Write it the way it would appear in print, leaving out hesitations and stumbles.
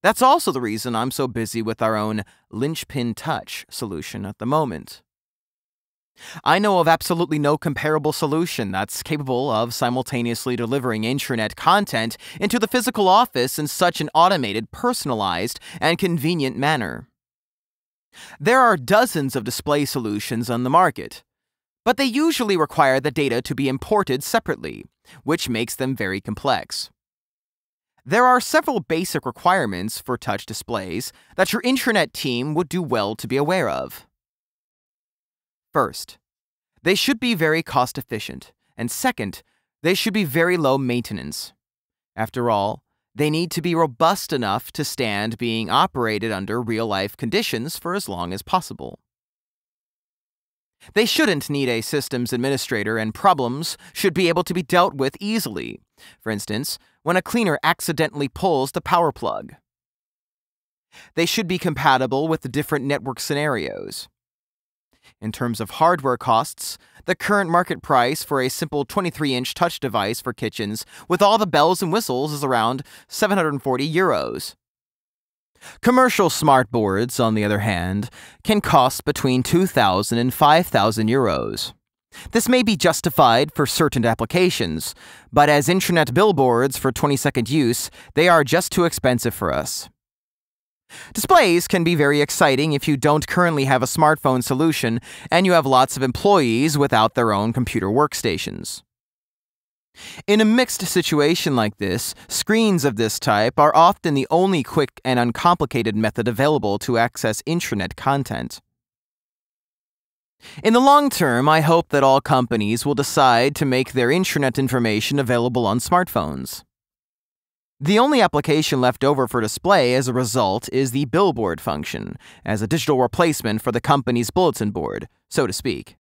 That's also the reason I'm so busy with our own Linchpin Touch solution at the moment. I know of absolutely no comparable solution that's capable of simultaneously delivering intranet content into the physical office in such an automated, personalized, and convenient manner. There are dozens of display solutions on the market, but they usually require the data to be imported separately, which makes them very complex. There are several basic requirements for touch displays that your intranet team would do well to be aware of. First, they should be very cost-efficient, and second, they should be very low maintenance. After all, they need to be robust enough to stand being operated under real-life conditions for as long as possible. They shouldn't need a systems administrator, and problems should be able to be dealt with easily. For instance, when a cleaner accidentally pulls the power plug. They should be compatible with the different network scenarios. In terms of hardware costs, the current market price for a simple 23-inch touch device for kitchens with all the bells and whistles is around €740. Commercial smart boards, on the other hand, can cost between €2,000 and €5,000. This may be justified for certain applications, but as intranet billboards for 20-second use, they are just too expensive for us. Displays can be very exciting if you don't currently have a smartphone solution and you have lots of employees without their own computer workstations. In a mixed situation like this, screens of this type are often the only quick and uncomplicated method available to access intranet content. In the long term, I hope that all companies will decide to make their intranet information available on smartphones. The only application left over for display as a result is the billboard function, as a digital replacement for the company's bulletin board, so to speak.